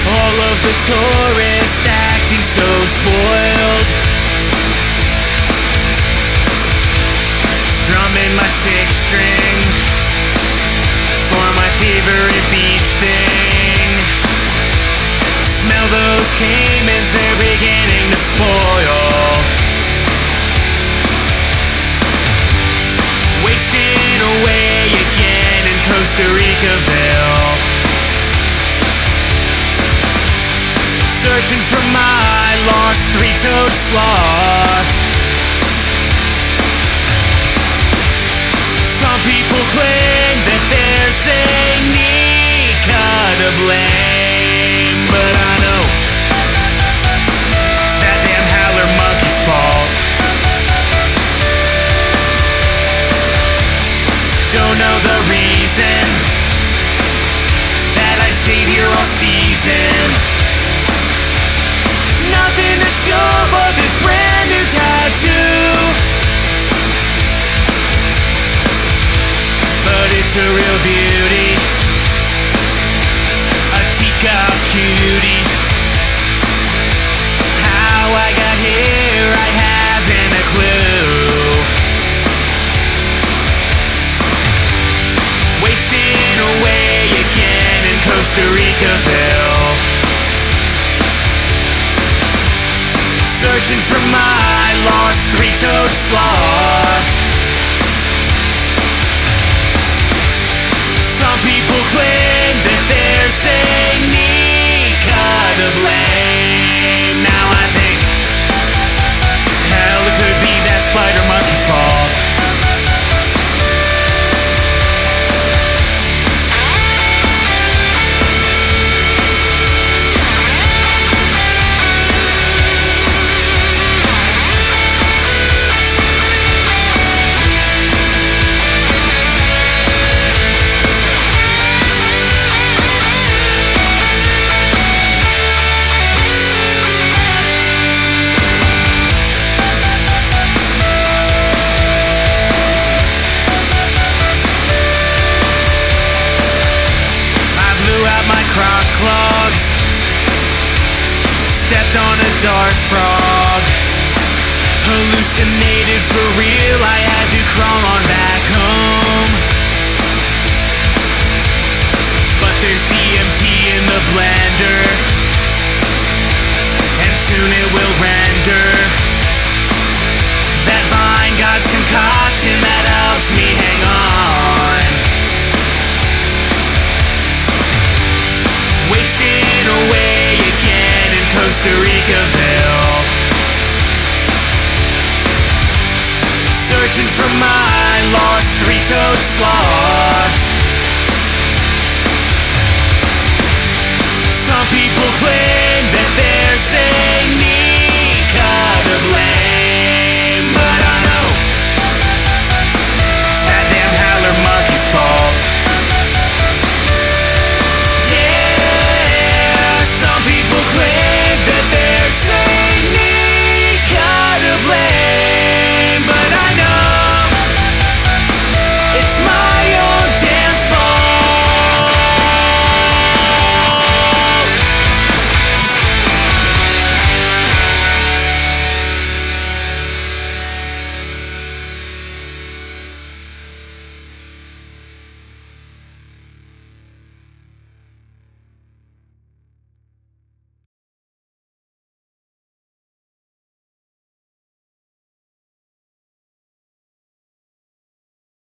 All of the tourists acting so spoiled, strumming my sixth string for my favorite beach thing. Smell those caimans, they're beginning to spoil. Wasting away again in CostaRicaville, searching for my lost three-toed sloth. Some people claim that there's a Rica to blame, but I know it's that damn howler monkey's fault. Don't know the reason that I stayed here all season. Nothing to show but this brand new tattoo, but it's a real beauty, a teacup cutie. How I got here, I haven't a clue. Wasting away again in CostaRicaville, searching for my lost three-toed sloth. Some people claim that there's a Rica to blame. Now I think, hell, it could be that spider monkey's fault. Croc clogs, stepped on a dart frog, hallucinated for real, I had to crawl on back home. But there's DMT in the blender, and soon it will render that vine God's concoction that helps me hang on. Wasting away again in CostaRicaville, searching for my lost three-toed sloth.